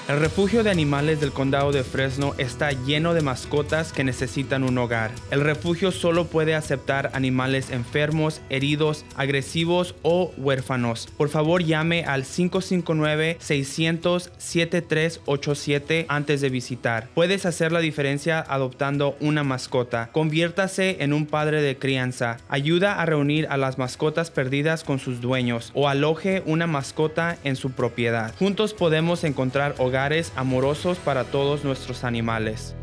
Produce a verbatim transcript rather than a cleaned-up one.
El refugio de animales del condado de Fresno está lleno de mascotas que necesitan un hogar. El refugio solo puede aceptar animales enfermos, heridos, agresivos o huérfanos. Por favor, llame al cinco cinco nueve, seis cero cero, siete tres ocho siete antes de visitar. Puedes hacer la diferencia adoptando una mascota. Conviértase en un padre de crianza. Ayuda a reunir a las mascotas perdidas con sus dueños o aloje una mascota en su propiedad. Juntos podemos encontrar hogares amorosos para todos nuestros animales.